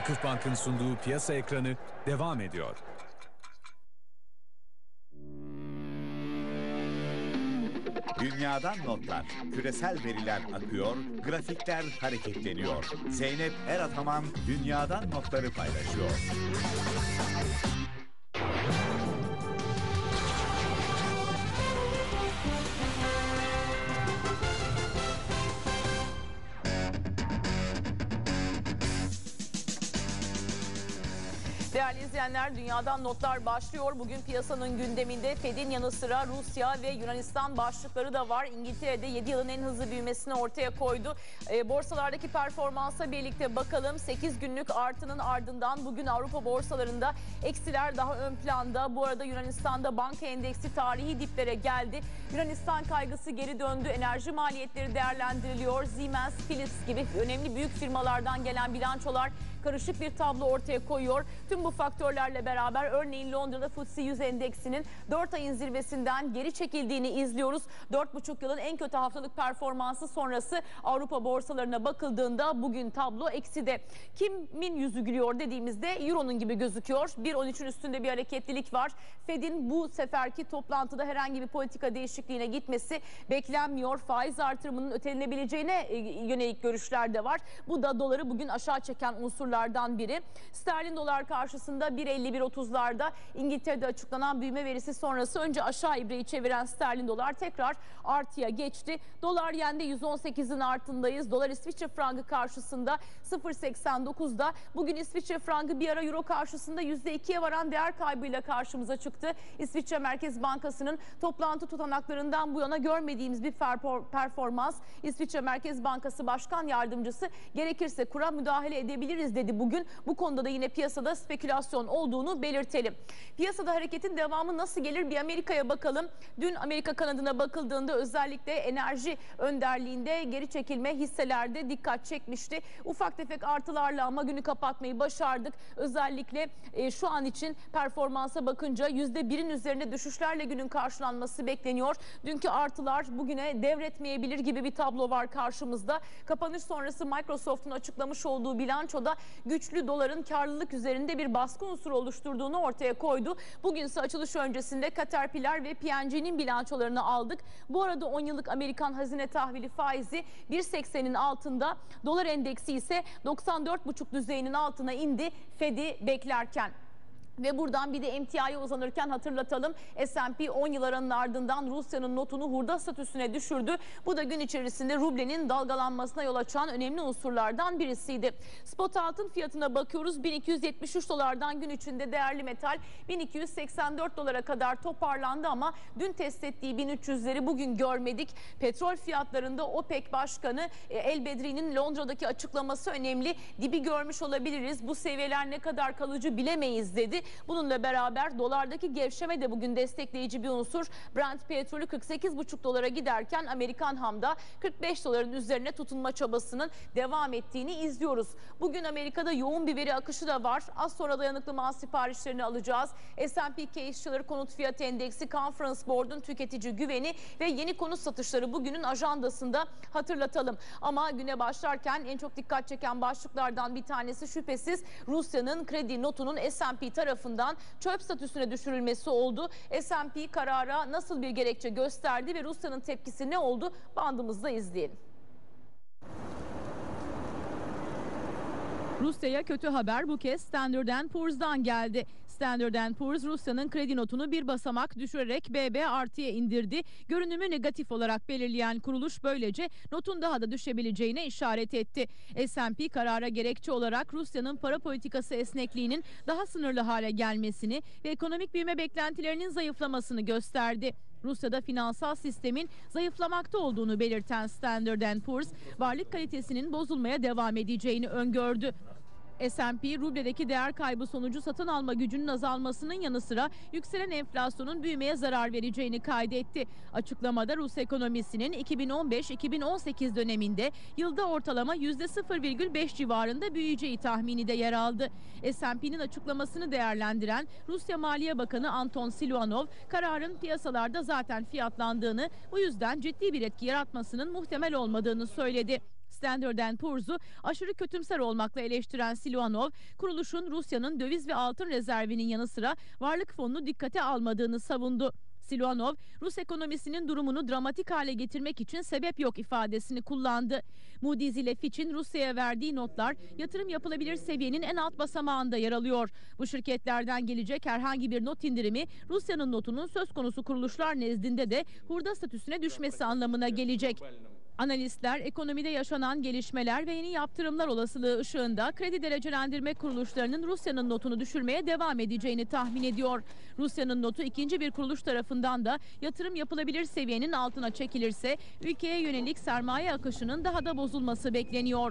Vakıfbank'ın sunduğu piyasa ekranı devam ediyor. Dünyadan notlar, küresel veriler akıyor, grafikler hareketleniyor. Zeynep Erataman dünyadan notları paylaşıyor. Değerli izleyenler, dünyadan notlar başlıyor. Bugün piyasanın gündeminde Fed'in yanı sıra Rusya ve Yunanistan başlıkları da var. İngiltere'de 7 yılın en hızlı büyümesini ortaya koydu. Borsalardaki performansa birlikte bakalım. 8 günlük artının ardından bugün Avrupa borsalarında eksiler daha ön planda. Bu arada Yunanistan'da banka endeksi tarihi diplere geldi. Yunanistan kaygısı geri döndü. Enerji maliyetleri değerlendiriliyor. Siemens, Philips gibi önemli büyük firmalardan gelen bilançolar karışık bir tablo ortaya koyuyor. Tüm bu faktörlerle beraber örneğin Londra'da FTSE 100 endeksinin 4 ayın zirvesinden geri çekildiğini izliyoruz. 4,5 yılın en kötü haftalık performansı sonrası Avrupa borsalarına bakıldığında bugün tablo ekside. Kimin yüzü gülüyor dediğimizde Euro'nun gibi gözüküyor. 1.13'ün üstünde bir hareketlilik var. Fed'in bu seferki toplantıda herhangi bir politika değişikliğine gitmesi beklenmiyor. Faiz artırımının ötelenebileceğine yönelik görüşler de var. Bu da doları bugün aşağı çeken unsurlardan biri. Sterlin dolar karşısında 1.51.30'larda İngiltere'de açıklanan büyüme verisi sonrası önce aşağı ibreyi çeviren sterlin dolar tekrar artıya geçti. Dolar yende 118'in altındayız. Dolar İsviçre frangı karşısında 0.89'da. Bugün İsviçre frangı bir ara euro karşısında %2'ye varan değer kaybıyla karşımıza çıktı. İsviçre Merkez Bankası'nın toplantı tutanaklarından bu yana görmediğimiz bir performans. İsviçre Merkez Bankası Başkan Yardımcısı gerekirse kura müdahale edebiliriz dedi bugün. Bu konuda da yine piyasada spekülasyon olduğunu belirtelim. Piyasada hareketin devamı nasıl gelir? Bir Amerika'ya bakalım. Dün Amerika kanadına bakıldığında özellikle enerji önderliğinde geri çekilme hisselerde dikkat çekmişti. Ufak tefek artılarla ama günü kapatmayı başardık. Özellikle şu an için performansa bakınca %1'in üzerinde düşüşlerle günün karşılanması bekleniyor. Dünkü artılar bugüne devretmeyebilir gibi bir tablo var karşımızda. Kapanış sonrası Microsoft'un açıklamış olduğu bilançoda güçlü doların karlılık üzerinde bir baskı unsuru oluşturduğunu ortaya koydu. Bugünse açılış öncesinde Caterpillar ve P&G'nin bilançolarını aldık. Bu arada 10 yıllık Amerikan hazine tahvili faizi 1.80'in altında, dolar endeksi ise 94,5 düzeyinin altına indi Fed'i beklerken. Ve buradan bir de emtiaya uzanırken hatırlatalım. S&P 10 yıl aranın ardından Rusya'nın notunu hurda statüsüne düşürdü. Bu da gün içerisinde rublenin dalgalanmasına yol açan önemli unsurlardan birisiydi. Spot altın fiyatına bakıyoruz. 1273 dolardan gün içinde değerli metal 1284 dolara kadar toparlandı ama dün test ettiği 1300'leri bugün görmedik. Petrol fiyatlarında OPEC Başkanı El Bedri'nin Londra'daki açıklaması önemli. Dibi görmüş olabiliriz. Bu seviyeler ne kadar kalıcı bilemeyiz dedi. Bununla beraber dolardaki gevşeme de bugün destekleyici bir unsur. Brent petrolü 48,5 dolara giderken Amerikan hamda 45 doların üzerine tutunma çabasının devam ettiğini izliyoruz. Bugün Amerika'da yoğun bir veri akışı da var. Az sonra dayanıklı mal siparişlerini alacağız. S&P Case-Shiller konut fiyatı endeksi, Conference Board'un tüketici güveni ve yeni konut satışları bugünün ajandasında hatırlatalım. Ama güne başlarken en çok dikkat çeken başlıklardan bir tanesi şüphesiz Rusya'nın kredi notunun S&P tarafından çöp statüsüne düşürülmesi oldu. S&P karara nasıl bir gerekçe gösterdi ve Rusya'nın tepkisi ne oldu? Bandımızda izleyelim. Rusya'ya kötü haber bu kez Standard & Poor's'dan geldi. Standard & Poor's Rusya'nın kredi notunu bir basamak düşürerek BB artıya indirdi. Görünümü negatif olarak belirleyen kuruluş böylece notun daha da düşebileceğine işaret etti. S&P karara gerekçe olarak Rusya'nın para politikası esnekliğinin daha sınırlı hale gelmesini ve ekonomik büyüme beklentilerinin zayıflamasını gösterdi. Rusya'da finansal sistemin zayıflamakta olduğunu belirten Standard & Poor's, varlık kalitesinin bozulmaya devam edeceğini öngördü. S&P rubledeki değer kaybı sonucu satın alma gücünün azalmasının yanı sıra yükselen enflasyonun büyümeye zarar vereceğini kaydetti. Açıklamada Rus ekonomisinin 2015-2018 döneminde yılda ortalama %0,5 civarında büyüyeceği tahmini de yer aldı. S&P'nin açıklamasını değerlendiren Rusya Maliye Bakanı Anton Siluanov, kararın piyasalarda zaten fiyatlandığını, bu yüzden ciddi bir etki yaratmasının muhtemel olmadığını söyledi. Standard & Poor's'u aşırı kötümser olmakla eleştiren Siluanov, kuruluşun Rusya'nın döviz ve altın rezervinin yanı sıra varlık fonunu dikkate almadığını savundu. Siluanov, Rus ekonomisinin durumunu dramatik hale getirmek için sebep yok ifadesini kullandı. Moody's ile Fitch'in Rusya'ya verdiği notlar yatırım yapılabilir seviyenin en alt basamağında yer alıyor. Bu şirketlerden gelecek herhangi bir not indirimi Rusya'nın notunun söz konusu kuruluşlar nezdinde de hurda statüsüne düşmesi anlamına gelecek. Analistler ekonomide yaşanan gelişmeler ve yeni yaptırımlar olasılığı ışığında kredi derecelendirme kuruluşlarının Rusya'nın notunu düşürmeye devam edeceğini tahmin ediyor. Rusya'nın notu ikinci bir kuruluş tarafından da yatırım yapılabilir seviyenin altına çekilirse ülkeye yönelik sermaye akışının daha da bozulması bekleniyor.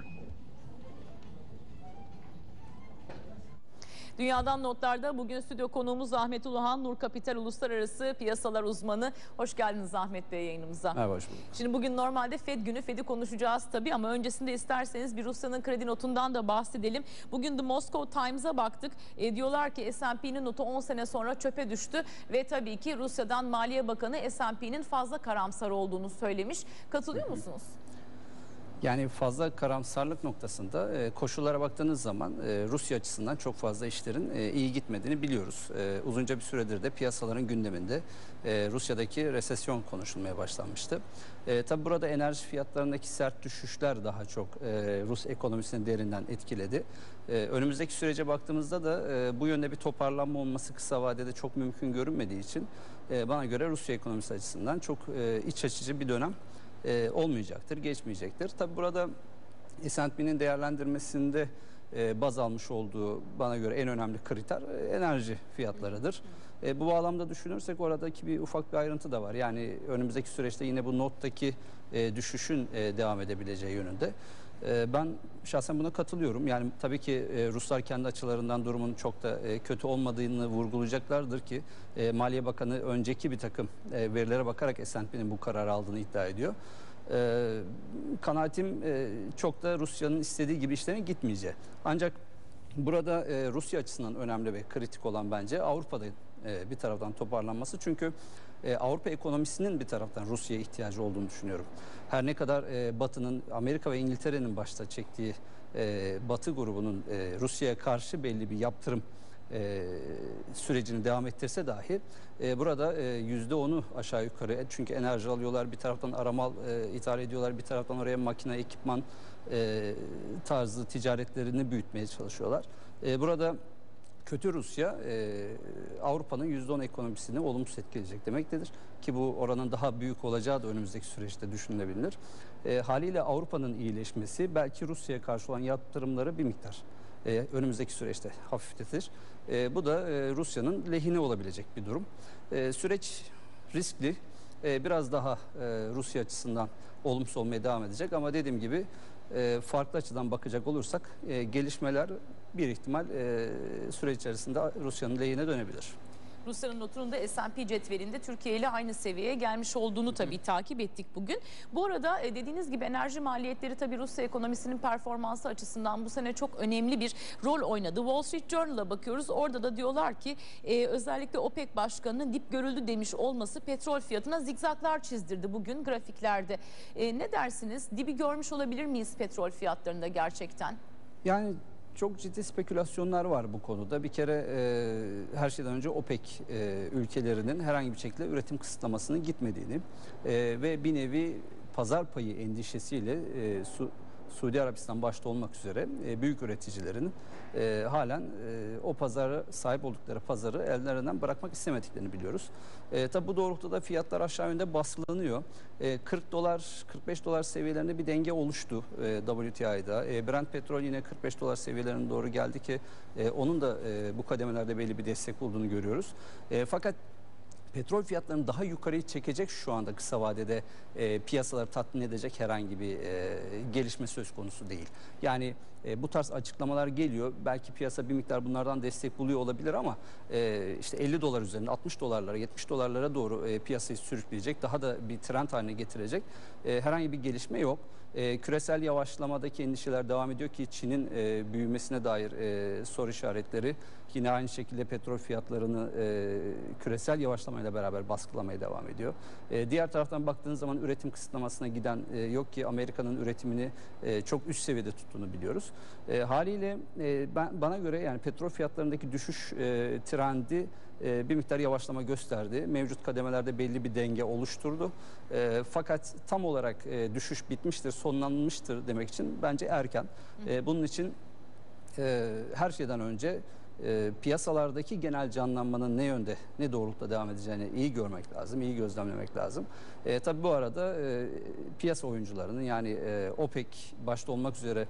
Dünyadan notlarda bugün stüdyo konuğumuz Ahmet Uluhan, Nur Kapital Uluslararası Piyasalar Uzmanı. Hoş geldiniz Ahmet Bey yayınımıza. Merhaba, hoş bulduk. Şimdi bugün normalde Fed günü, Fed'i konuşacağız tabii ama öncesinde isterseniz bir Rusya'nın kredi notundan da bahsedelim. Bugün The Moscow Times'a baktık. Diyorlar ki S&P'nin notu 10 sene sonra çöpe düştü ve tabii ki Rusya'dan Maliye Bakanı S&P'nin fazla karamsar olduğunu söylemiş. Katılıyor musunuz? Yani fazla karamsarlık noktasında koşullara baktığınız zaman Rusya açısından çok fazla işlerin iyi gitmediğini biliyoruz. Uzunca bir süredir de piyasaların gündeminde Rusya'daki resesyon konuşulmaya başlanmıştı. Tabi burada enerji fiyatlarındaki sert düşüşler daha çok Rus ekonomisini derinden etkiledi. Önümüzdeki sürece baktığımızda da bu yönde bir toparlanma olması kısa vadede çok mümkün görünmediği için bana göre Rusya ekonomisi açısından çok iç açıcı bir dönem olmayacaktır, geçmeyecektir. Tabi burada S&P'nin değerlendirmesinde baz almış olduğu bana göre en önemli kriter enerji fiyatlarıdır. Bu bağlamda düşünürsek oradaki bir ufak bir ayrıntı da var. Yani önümüzdeki süreçte yine bu nottaki düşüşün devam edebileceği yönünde. Ben şahsen buna katılıyorum. Yani tabii ki Ruslar kendi açılarından durumun çok da kötü olmadığını vurgulayacaklardır ki Maliye Bakanı önceki bir takım verilere bakarak S&P'nin bu kararı aldığını iddia ediyor. Kanaatim çok da Rusya'nın istediği gibi işlerin gitmeyeceği. Ancak burada Rusya açısından önemli ve kritik olan bence Avrupa'da bir taraftan toparlanması. Çünkü Avrupa ekonomisinin bir taraftan Rusya'ya ihtiyacı olduğunu düşünüyorum. Her ne kadar Batı'nın, Amerika ve İngiltere'nin başta çektiği Batı grubunun Rusya'ya karşı belli bir yaptırım sürecini devam ettirse dahi burada %10'u aşağı yukarı, çünkü enerji alıyorlar, bir taraftan aramal ithal ediyorlar, bir taraftan oraya makine, ekipman tarzı ticaretlerini büyütmeye çalışıyorlar. Burada kötü Rusya Avrupa'nın %10 ekonomisini olumsuz etkileyecek demektedir. Ki bu oranın daha büyük olacağı da önümüzdeki süreçte düşünülebilir. Haliyle Avrupa'nın iyileşmesi belki Rusya'ya karşı olan yaptırımları bir miktar önümüzdeki süreçte hafifletir. Bu da Rusya'nın lehine olabilecek bir durum. Süreç riskli. Biraz daha Rusya açısından olumsuz olmaya devam edecek ama dediğim gibi farklı açıdan bakacak olursak gelişmeler bir ihtimal süreç içerisinde Rusya'nın lehine dönebilir. Rusya'nın notunun da S&P cetvelinde Türkiye ile aynı seviyeye gelmiş olduğunu tabii takip ettik bugün. Bu arada dediğiniz gibi enerji maliyetleri tabii Rusya ekonomisinin performansı açısından bu sene çok önemli bir rol oynadı. Wall Street Journal'a bakıyoruz. Orada da diyorlar ki özellikle OPEC başkanının dip görüldü demiş olması petrol fiyatına zigzaklar çizdirdi bugün grafiklerde. Ne dersiniz? Dibi görmüş olabilir miyiz petrol fiyatlarında gerçekten? Yani çok ciddi spekülasyonlar var bu konuda. Bir kere her şeyden önce OPEC ülkelerinin herhangi bir şekilde üretim kısıtlamasının gitmediğini ve bir nevi pazar payı endişesiyle Suudi Arabistan başta olmak üzere büyük üreticilerin halen o pazara sahip oldukları pazarı ellerinden bırakmak istemediklerini biliyoruz. Tabi bu doğrultuda fiyatlar aşağı yönde baskılanıyor. 40 dolar 45 dolar seviyelerinde bir denge oluştu WTI'da. Brent petrol yine 45 dolar seviyelerine doğru geldi ki onun da bu kademelerde belli bir destek olduğunu görüyoruz. Fakat petrol fiyatlarını daha yukarıya çekecek şu anda kısa vadede piyasaları tatmin edecek herhangi bir gelişme söz konusu değil. Yani bu tarz açıklamalar geliyor. Belki piyasa bir miktar bunlardan destek buluyor olabilir ama işte 50 dolar üzerinde 60 dolarlara 70 dolarlara doğru piyasayı sürükleyecek, daha da bir trend haline getirecek herhangi bir gelişme yok. Küresel yavaşlamadaki endişeler devam ediyor ki Çin'in büyümesine dair soru işaretleri yine aynı şekilde petrol fiyatlarını küresel yavaşlamayla beraber baskılamaya devam ediyor. Diğer taraftan baktığınız zaman üretim kısıtlamasına giden yok ki Amerika'nın üretimini çok üst seviyede tuttuğunu biliyoruz. Haliyle bana göre yani petrol fiyatlarındaki düşüş trendi bir miktar yavaşlama gösterdi. Mevcut kademelerde belli bir denge oluşturdu. Fakat tam olarak düşüş bitmiştir, sonlanmıştır demek için bence erken. Bunun için her şeyden önce piyasalardaki genel canlanmanın ne yönde, ne doğrultuda devam edeceğini iyi görmek lazım, iyi gözlemlemek lazım. Tabii bu arada piyasa oyuncularının yani OPEC başta olmak üzere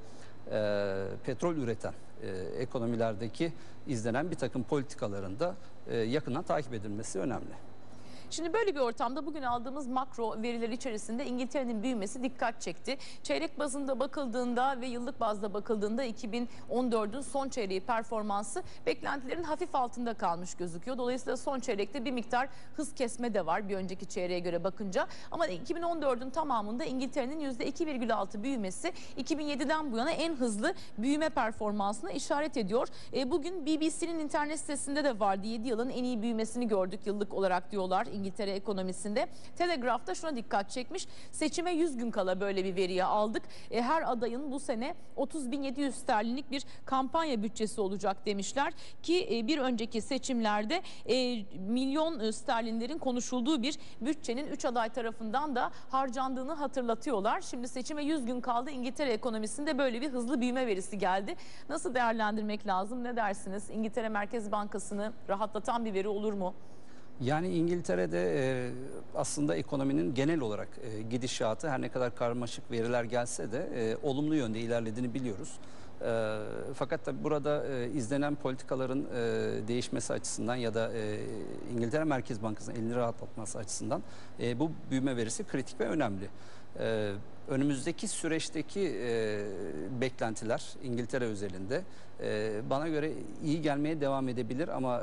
petrol üreten ekonomilerdeki izlenen bir takım politikaların da yakından takip edilmesi önemli. Şimdi böyle bir ortamda bugün aldığımız makro veriler içerisinde İngiltere'nin büyümesi dikkat çekti. Çeyrek bazında bakıldığında ve yıllık bazda bakıldığında 2014'ün son çeyreği performansı beklentilerin hafif altında kalmış gözüküyor. Dolayısıyla son çeyrekte bir miktar hız kesme de var bir önceki çeyreğe göre bakınca. Ama 2014'ün tamamında İngiltere'nin %2,6 büyümesi 2007'den bu yana en hızlı büyüme performansına işaret ediyor. Bugün BBC'nin internet sitesinde de vardı. 7 yılın en iyi büyümesini gördük yıllık olarak diyorlar İngiltere ekonomisinde. Telegraph'ta şuna dikkat çekmiş. Seçime 100 gün kala böyle bir veriyi aldık. Her adayın bu sene 30.700 sterlinlik bir kampanya bütçesi olacak demişler ki bir önceki seçimlerde milyon sterlinlerin konuşulduğu bir bütçenin 3 aday tarafından da harcandığını hatırlatıyorlar. Şimdi seçime 100 gün kaldı. İngiltere ekonomisinde böyle bir hızlı büyüme verisi geldi. Nasıl değerlendirmek lazım? Ne dersiniz? İngiltere Merkez Bankası'nı rahatlatan bir veri olur mu? Yani İngiltere'de aslında ekonominin genel olarak gidişatı her ne kadar karmaşık veriler gelse de olumlu yönde ilerlediğini biliyoruz. Fakat tabii burada izlenen politikaların değişmesi açısından ya da İngiltere Merkez Bankası'nın elini rahatlatması açısından bu büyüme verisi kritik ve önemli. Önümüzdeki süreçteki beklentiler İngiltere özelinde bana göre iyi gelmeye devam edebilir ama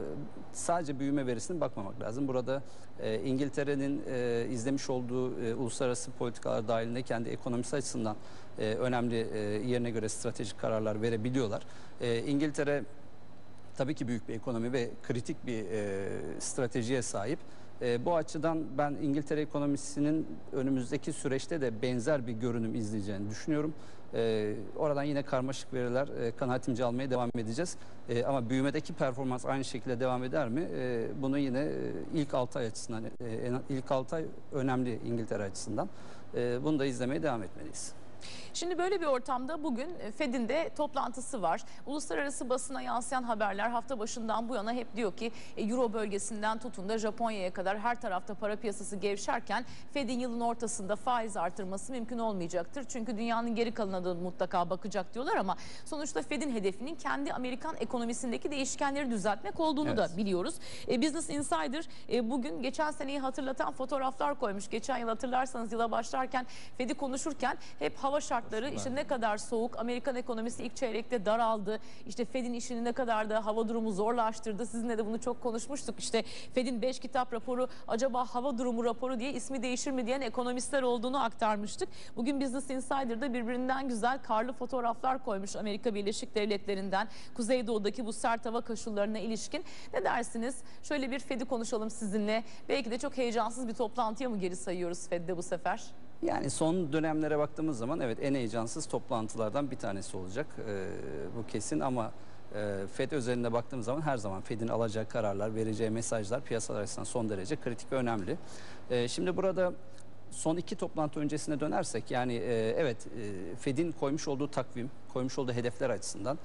sadece büyüme verisine bakmamak lazım. Burada İngiltere'nin izlemiş olduğu uluslararası politikalar dahilinde kendi ekonomisi açısından önemli yerine göre stratejik kararlar verebiliyorlar. İngiltere tabii ki büyük bir ekonomi ve kritik bir stratejiye sahip. Bu açıdan ben İngiltere ekonomisinin önümüzdeki süreçte de benzer bir görünüm izleyeceğini düşünüyorum. Oradan yine karmaşık veriler kanaatimce almaya devam edeceğiz. Ama büyümedeki performans aynı şekilde devam eder mi? Bunu yine ilk 6 ay açısından, ilk 6 ay önemli İngiltere açısından. Bunu da izlemeye devam etmeliyiz. Şimdi böyle bir ortamda bugün Fed'in de toplantısı var. Uluslararası basına yansıyan haberler hafta başından bu yana hep diyor ki Euro bölgesinden tutun da Japonya'ya kadar her tarafta para piyasası gevşerken Fed'in yılın ortasında faiz artırması mümkün olmayacaktır. Çünkü dünyanın geri kalanına da mutlaka bakacak diyorlar ama sonuçta Fed'in hedefinin kendi Amerikan ekonomisindeki değişkenleri düzeltmek olduğunu da biliyoruz. Business Insider bugün geçen seneyi hatırlatan fotoğraflar koymuş. Geçen yıl hatırlarsanız yıla başlarken Fed'i konuşurken hep hava şartları işte ne kadar soğuk, Amerikan ekonomisi ilk çeyrekte daraldı, işte Fed'in işini ne kadar da hava durumu zorlaştırdı. Sizinle de bunu çok konuşmuştuk. İşte Fed'in 5 kitap raporu acaba hava durumu raporu diye ismi değişir mi diyen ekonomistler olduğunu aktarmıştık. Bugün Business Insider'da birbirinden güzel karlı fotoğraflar koymuş Amerika Birleşik Devletleri'nden Kuzeydoğu'daki bu sert hava koşullarına ilişkin. Ne dersiniz? Şöyle bir Fed'i konuşalım sizinle. Belki de çok heyecansız bir toplantıya mı geri sayıyoruz Fed'de bu sefer? Yani son dönemlere baktığımız zaman evet en heyecansız toplantılardan bir tanesi olacak. Bu kesin ama Fed özelinde baktığımız zaman her zaman Fed'in alacağı kararlar, vereceği mesajlar piyasalar açısından son derece kritik ve önemli. Şimdi burada son iki toplantı öncesine dönersek yani evet Fed'in koymuş olduğu takvim, koymuş olduğu hedefler açısından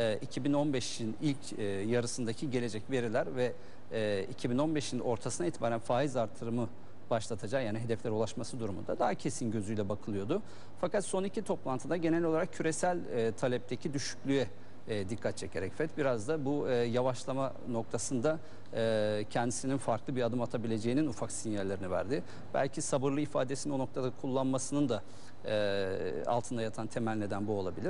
2015'in ilk yarısındaki gelecek veriler ve 2015'in ortasına itibaren faiz artırımı başlatacağı yani hedeflere ulaşması durumunda daha kesin gözüyle bakılıyordu. Fakat son iki toplantıda genel olarak küresel talepteki düşüklüğe dikkat çekerek FED biraz da bu yavaşlama noktasında kendisinin farklı bir adım atabileceğinin ufak sinyallerini verdi. Belki sabırlı ifadesini o noktada kullanmasının da altında yatan temel neden bu olabilir.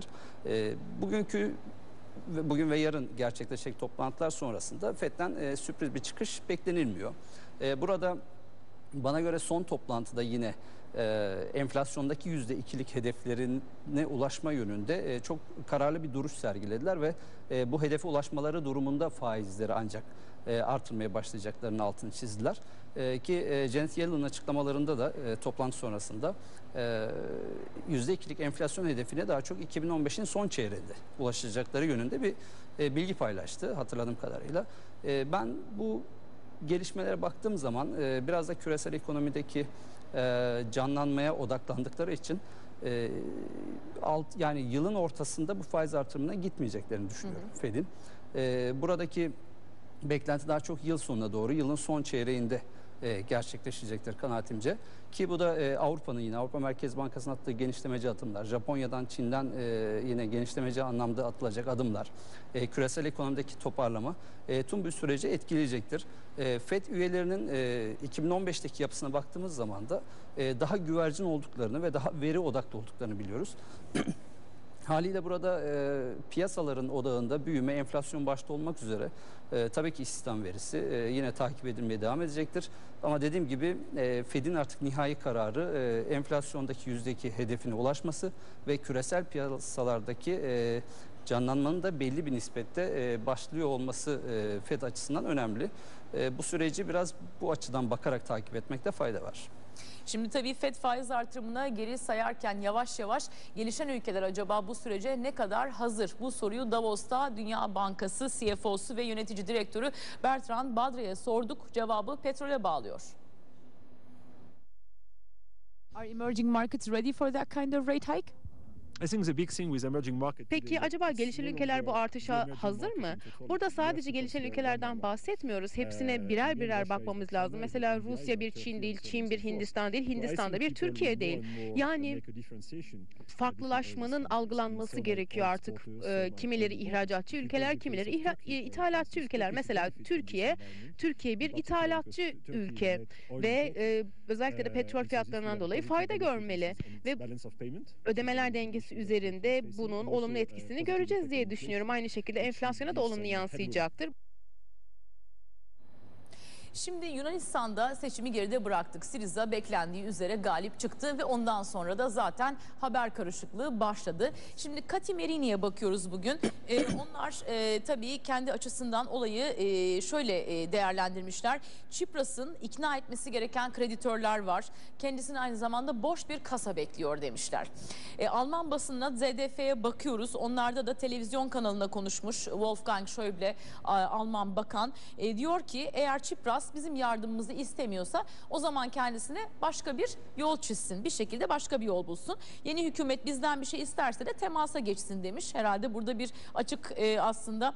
Bugün ve yarın gerçekleşecek toplantılar sonrasında FED'den sürpriz bir çıkış beklenilmiyor. Burada bana göre son toplantıda yine enflasyondaki %2'lik hedeflerine ulaşma yönünde çok kararlı bir duruş sergilediler ve bu hedefe ulaşmaları durumunda faizleri ancak artırmaya başlayacaklarının altını çizdiler. Ki Janet Yellen'ın açıklamalarında da toplantı sonrasında %2'lik enflasyon hedefine daha çok 2015'in son çeyreğinde ulaşacakları yönünde bir bilgi paylaştı hatırladığım kadarıyla. Ben bu gelişmelere baktığım zaman biraz da küresel ekonomideki canlanmaya odaklandıkları için yani yılın ortasında bu faiz artırımına gitmeyeceklerini düşünüyorum Fed'in. Buradaki beklenti daha çok yıl sonuna doğru, yılın son çeyreğinde gerçekleşecektir kanaatimce. Ki bu da Avrupa'nın yine Avrupa Merkez Bankası'nın attığı genişlemeci adımlar, Japonya'dan, Çin'den yine genişlemeci anlamda atılacak adımlar, küresel ekonomideki toparlama tüm bir süreci etkileyecektir. FED üyelerinin 2015'teki yapısına baktığımız zaman da daha güvercin olduklarını ve daha veri odaklı olduklarını biliyoruz. Haliyle burada piyasaların odağında büyüme, enflasyon başta olmak üzere tabii ki istihdam verisi yine takip edilmeye devam edecektir. Ama dediğim gibi Fed'in artık nihai kararı enflasyondaki %2 hedefine ulaşması ve küresel piyasalardaki canlanmanın da belli bir nispette başlıyor olması Fed açısından önemli. Bu süreci biraz bu açıdan bakarak takip etmekte fayda var. Şimdi tabii FED faiz artırımına geri sayarken yavaş yavaş gelişen ülkeler acaba bu sürece ne kadar hazır? Bu soruyu Davos'ta Dünya Bankası CFO'su ve yönetici direktörü Bertrand Badre'ye sorduk. Cevabı petrole bağlıyor. Are emerging markets ready for that kind of rate hike? Peki acaba gelişen ülkeler bu artışa hazır mı? Burada sadece gelişen ülkelerden bahsetmiyoruz. Hepsine birer birer bakmamız lazım. Mesela Rusya bir Çin değil, Çin bir Hindistan değil, Hindistan da bir Türkiye değil. Yani farklılaşmanın algılanması gerekiyor artık. Kimileri ihracatçı ülkeler, kimileri ithalatçı ülkeler. Mesela Türkiye bir ithalatçı ülke ve özellikle de petrol fiyatlarından dolayı fayda görmeli ve ödemeler dengesi üzerinde bunun olumlu etkisini göreceğiz diye düşünüyorum. Aynı şekilde enflasyona da olumlu yansıyacaktır. Şimdi Yunanistan'da seçimi geride bıraktık. Syriza beklendiği üzere galip çıktı ve ondan sonra da zaten haber karışıklığı başladı. Şimdi Katimerini'ye bakıyoruz bugün. Onlar tabii kendi açısından olayı şöyle değerlendirmişler. Çipras'ın ikna etmesi gereken kreditörler var. Kendisini aynı zamanda boş bir kasa bekliyor demişler. Alman basınına ZDF'ye bakıyoruz. Onlarda da televizyon kanalına konuşmuş Wolfgang Schäuble, Alman bakan. Diyor ki eğer Çipras bizim yardımımızı istemiyorsa o zaman kendisine başka bir yol çizsin. Bir şekilde başka bir yol bulsun. Yeni hükümet bizden bir şey isterse de temasa geçsin demiş. Herhalde burada bir açık aslında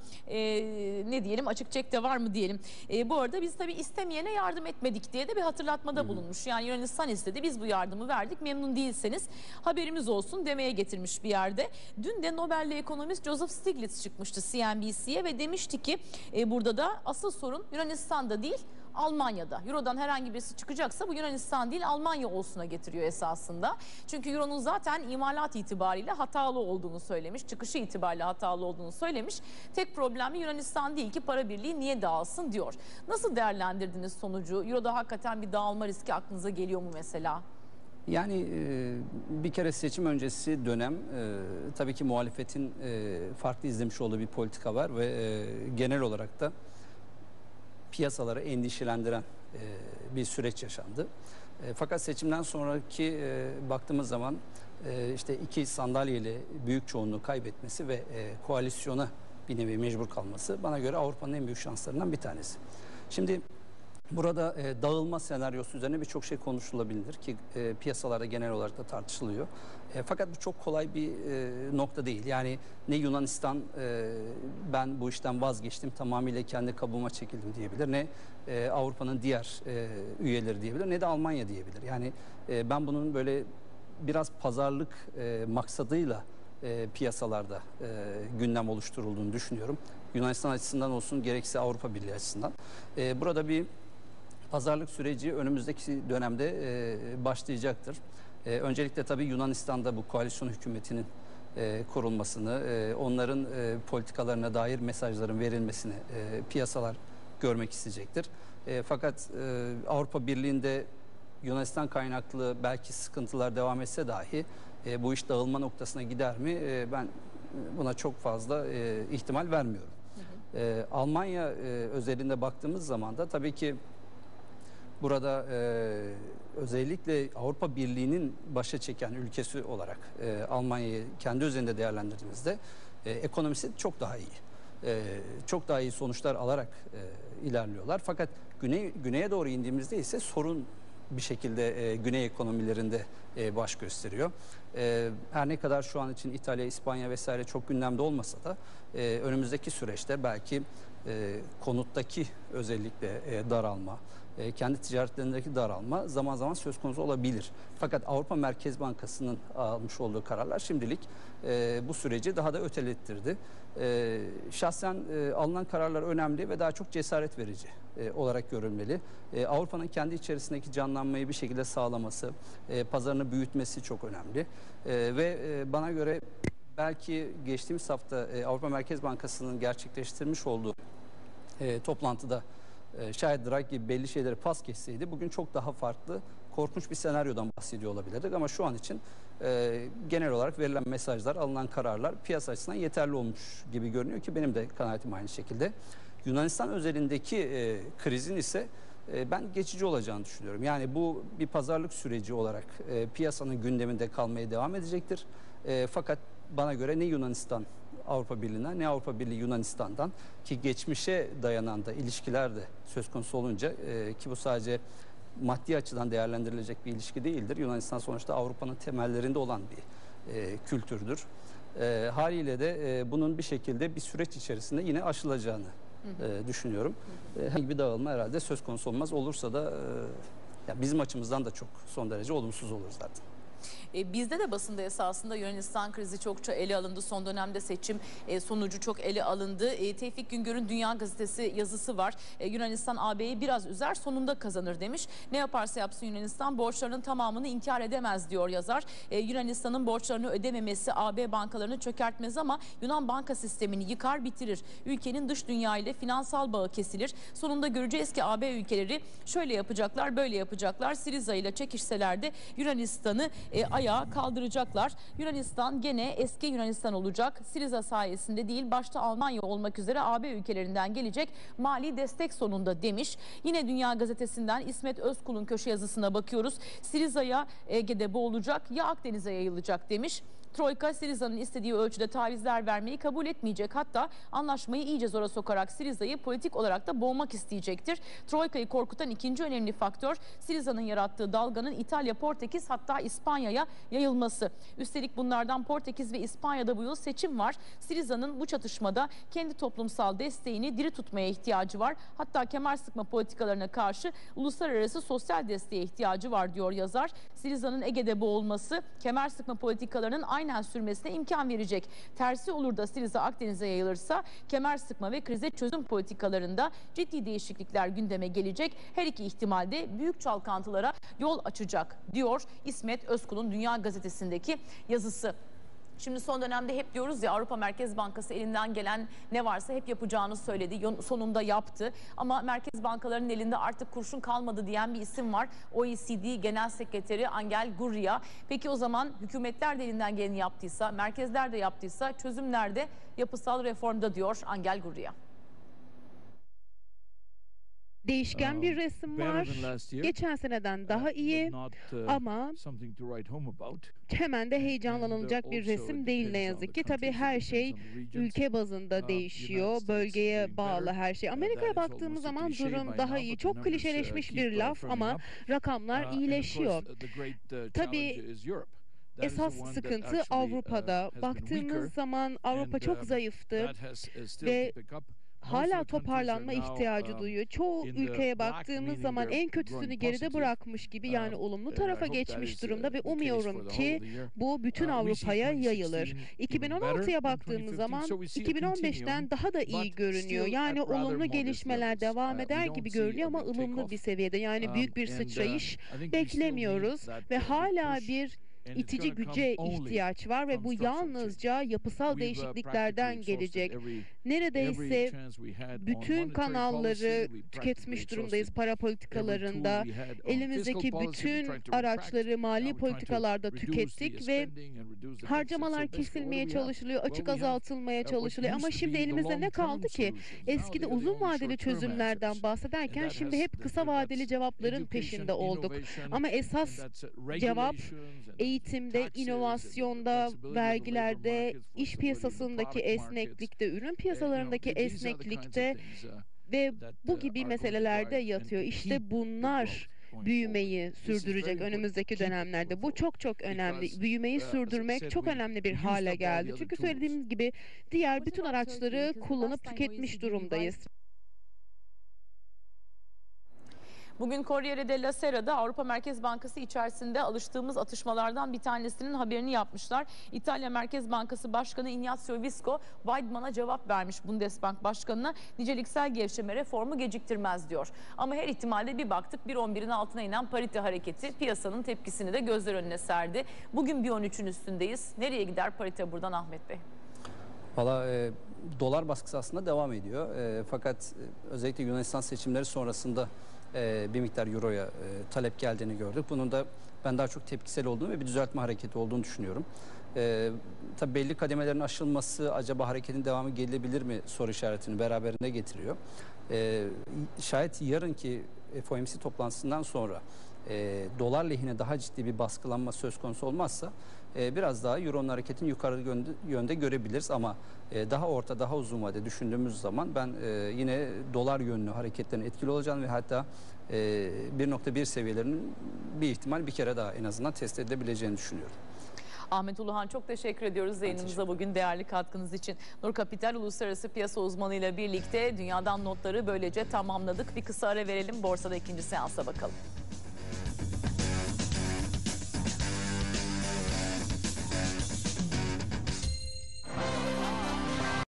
ne diyelim, açık çek de var mı diyelim. Bu arada biz tabii istemeyene yardım etmedik diye de bir hatırlatmada bulunmuş. Yani Yunanistan istedi, biz bu yardımı verdik, memnun değilseniz haberimiz olsun demeye getirmiş bir yerde. Dün de Nobel'li ekonomist Joseph Stiglitz çıkmıştı CNBC'ye ve demişti ki burada da asıl sorun Yunanistan'da değil, Almanya'da. Euro'dan herhangi birisi çıkacaksa bu Yunanistan değil Almanya olsuna getiriyor esasında. Çünkü Euro'nun zaten imalat itibariyle hatalı olduğunu söylemiş. Çıkışı itibariyle hatalı olduğunu söylemiş. Tek problemi Yunanistan değil ki para birliği niye dağılsın diyor. Nasıl değerlendirdiniz sonucu? Euro'da hakikaten bir dağılma riski aklınıza geliyor mu mesela? Yani bir kere seçim öncesi dönem tabii ki muhalefetin farklı izlemiş olduğu bir politika var ve genel olarak da piyasaları endişelendiren bir süreç yaşandı. Fakat seçimden sonraki baktığımız zaman işte 2 sandalyeyle büyük çoğunluğu kaybetmesi ve koalisyona bir nevi mecbur kalması bana göre Avrupa'nın en büyük şanslarından bir tanesi. Şimdi burada dağılma senaryosu üzerine birçok şey konuşulabilir ki piyasalarda genel olarak da tartışılıyor. Fakat bu çok kolay bir nokta değil. Yani ne Yunanistan ben bu işten vazgeçtim tamamıyla kendi kabuğuma çekildim diyebilir, ne Avrupa'nın diğer üyeleri diyebilir, ne de Almanya diyebilir. Yani ben bunun böyle biraz pazarlık maksadıyla piyasalarda gündem oluşturulduğunu düşünüyorum. Yunanistan açısından olsun, gerekse Avrupa Birliği açısından. Burada bir pazarlık süreci önümüzdeki dönemde başlayacaktır. Öncelikle tabii Yunanistan'da bu koalisyon hükümetinin kurulmasını, onların politikalarına dair mesajların verilmesini piyasalar görmek isteyecektir. Fakat Avrupa Birliği'nde Yunanistan kaynaklı belki sıkıntılar devam etse dahi bu iş dağılma noktasına gider mi? Ben buna çok fazla ihtimal vermiyorum. Almanya özelinde baktığımız zaman da tabii ki burada özellikle Avrupa Birliği'nin başa çeken ülkesi olarak Almanya'yı kendi üzerinde değerlendirdiğimizde ekonomisi çok daha iyi. Çok daha iyi sonuçlar alarak ilerliyorlar. Fakat güneye doğru indiğimizde ise sorun bir şekilde güney ekonomilerinde baş gösteriyor. Her ne kadar şu an için İtalya, İspanya vesaire çok gündemde olmasa da önümüzdeki süreçte belki konuttaki özellikle daralma, kendi ticaretlerindeki daralma zaman zaman söz konusu olabilir. Fakat Avrupa Merkez Bankası'nın almış olduğu kararlar şimdilik bu süreci daha da ötelettirdi. Şahsen alınan kararlar önemli ve daha çok cesaret verici olarak görülmeli. Avrupa'nın kendi içerisindeki canlanmayı bir şekilde sağlaması, pazarını büyütmesi çok önemli. Ve bana göre belki geçtiğimiz hafta Avrupa Merkez Bankası'nın gerçekleştirmiş olduğu toplantıda şayet Draghi belli şeyleri pas geçseydi bugün çok daha farklı, korkunç bir senaryodan bahsediyor olabilirdik. Ama şu an için genel olarak verilen mesajlar, alınan kararlar piyasa açısından yeterli olmuş gibi görünüyor ki benim de kanaatim aynı şekilde. Yunanistan özelindeki krizin ise ben geçici olacağını düşünüyorum. Yani bu bir pazarlık süreci olarak piyasanın gündeminde kalmaya devam edecektir. Fakat bana göre ne Yunanistan Avrupa Birliği'nden ne Avrupa Birliği Yunanistan'dan, ki geçmişe dayanan da ilişkiler de söz konusu olunca ki bu sadece maddi açıdan değerlendirilecek bir ilişki değildir. Yunanistan sonuçta Avrupa'nın temellerinde olan bir kültürdür. Haliyle de bunun bir şekilde bir süreç içerisinde yine aşılacağını düşünüyorum. Herhangi bir dağılma herhalde söz konusu olmaz. Olursa da ya bizim açımızdan da çok son derece olumsuz olur zaten. Bizde de basında esasında Yunanistan krizi çokça ele alındı. Son dönemde seçim sonucu çok ele alındı. Tevfik Güngör'ün Dünya Gazetesi yazısı var. Yunanistan AB'yi biraz üzer, sonunda kazanır demiş. Ne yaparsa yapsın Yunanistan borçlarının tamamını inkar edemez diyor yazar. Yunanistan'ın borçlarını ödememesi AB bankalarını çökertmez ama Yunan banka sistemini yıkar bitirir. Ülkenin dış dünya ile finansal bağı kesilir. Sonunda göreceğiz ki AB ülkeleri şöyle yapacaklar, böyle yapacaklar. Syriza ile çekişseler de Yunanistan'ı ayağa kaldıracaklar. Yunanistan gene eski Yunanistan olacak. Syriza sayesinde değil, başta Almanya olmak üzere AB ülkelerinden gelecek mali destek sonunda demiş. Yine Dünya Gazetesi'nden İsmet Özkul'un köşe yazısına bakıyoruz. Syriza'ya Ege'de boğulacak ya Akdeniz'e yayılacak demiş. Troika Syriza'nın istediği ölçüde tavizler vermeyi kabul etmeyecek. Hatta anlaşmayı iyice zora sokarak Syriza'yı politik olarak da boğmak isteyecektir. Troika'yı korkutan ikinci önemli faktör Syriza'nın yarattığı dalganın İtalya, Portekiz hatta İspanya'ya yayılması. Üstelik bunlardan Portekiz ve İspanya'da bu yıl seçim var. Syriza'nın bu çatışmada kendi toplumsal desteğini diri tutmaya ihtiyacı var. Hatta kemer sıkma politikalarına karşı uluslararası sosyal desteğe ihtiyacı var diyor yazar. Syriza'nın Ege'de boğulması kemer sıkma politikalarının aynen sürmesine imkan verecek. Tersi olur da Syriza Akdeniz'e yayılırsa kemer sıkma ve krize çözüm politikalarında ciddi değişiklikler gündeme gelecek. Her iki ihtimalde büyük çalkantılara yol açacak diyor İsmet Özkul'un Dünya Gazetesi'ndeki yazısı. Şimdi son dönemde hep diyoruz ya, Avrupa Merkez Bankası elinden gelen ne varsa hep yapacağını söyledi. Sonunda yaptı. Ama merkez bankalarının elinde artık kurşun kalmadı diyen bir isim var. OECD Genel Sekreteri Angel Gurria. Peki o zaman hükümetler de elinden geleni yaptıysa, merkezler de yaptıysa çözüm nerede? Yapısal reformda diyor Angel Gurria. Değişken bir resim var. Geçen seneden daha iyi ama hemen de heyecanlanılacak bir resim değil ne yazık ki. Tabii her şey ülke bazında değişiyor. Bölgeye bağlı her şey. Amerika'ya baktığımız zaman durum daha iyi. Çok klişeleşmiş bir laf ama rakamlar iyileşiyor. Tabii esas sıkıntı Avrupa'da. Baktığımız zaman Avrupa çok zayıftı ve hala toparlanma ihtiyacı duyuyor. Çoğu ülkeye baktığımız zaman en kötüsünü geride bırakmış gibi, yani olumlu tarafa geçmiş durumda ve umuyorum ki bu bütün Avrupa'ya yayılır. 2016'ya baktığımız zaman 2015'ten daha da iyi görünüyor. Yani olumlu gelişmeler devam eder gibi görünüyor ama ılımlı bir seviyede. Yani büyük bir sıçrayış beklemiyoruz ve hala bir itici güce ihtiyaç var ve bu yalnızca yapısal değişikliklerden gelecek. Neredeyse bütün kanalları tüketmiş durumdayız para politikalarında. Elimizdeki bütün araçları mali politikalarda tükettik ve harcamalar kesilmeye çalışılıyor, açık azaltılmaya çalışılıyor. Ama şimdi elimizde ne kaldı ki? Eskide uzun vadeli çözümlerden bahsederken şimdi hep kısa vadeli cevapların peşinde olduk. Ama esas cevap eğitimde, inovasyonda, vergilerde, iş piyasasındaki esneklikte, ürün piyasalarındaki esneklikte ve bu gibi meselelerde yatıyor. İşte bunlar büyümeyi sürdürecek önümüzdeki dönemlerde. Bu çok çok önemli. Büyümeyi sürdürmek çok önemli bir hale geldi. Çünkü söylediğimiz gibi diğer bütün araçları kullanıp tüketmiş durumdayız. Bugün Corriere della Sera'da Avrupa Merkez Bankası içerisinde alıştığımız atışmalardan bir tanesinin haberini yapmışlar. İtalya Merkez Bankası Başkanı Ignazio Visco, Weidmann'a cevap vermiş, Bundesbank Başkanı'na. Niceliksel gevşeme reformu geciktirmez diyor. Ama her ihtimalle bir baktık 1.11'in altına inen parite hareketi piyasanın tepkisini de gözler önüne serdi. Bugün 1.13'ün üstündeyiz. Nereye gider parite buradan Ahmet Bey? Valla dolar baskısı aslında devam ediyor. Fakat özellikle Yunanistan seçimleri sonrasında bir miktar euroya talep geldiğini gördük. Bunun da ben daha çok tepkisel olduğunu ve bir düzeltme hareketi olduğunu düşünüyorum. Tabii belli kademelerin aşılması acaba hareketin devamı gelebilir mi soru işaretini beraberinde getiriyor. Şayet yarınki FOMC toplantısından sonra dolar lehine daha ciddi bir baskılanma söz konusu olmazsa biraz daha euronun hareketini yukarı yönde görebiliriz ama daha orta, daha uzun vade düşündüğümüz zaman ben yine dolar yönlü hareketlerin etkili olacağını ve hatta 1.1 seviyelerinin bir ihtimal bir kere daha en azından test edilebileceğini düşünüyorum. Ahmet Uluhan, çok teşekkür ediyoruz yayınımıza bugün değerli katkınız için. Nur Kapital Uluslararası Piyasa Uzmanı'yla birlikte dünyadan notları böylece tamamladık. Bir kısa ara verelim, borsada ikinci seansa bakalım.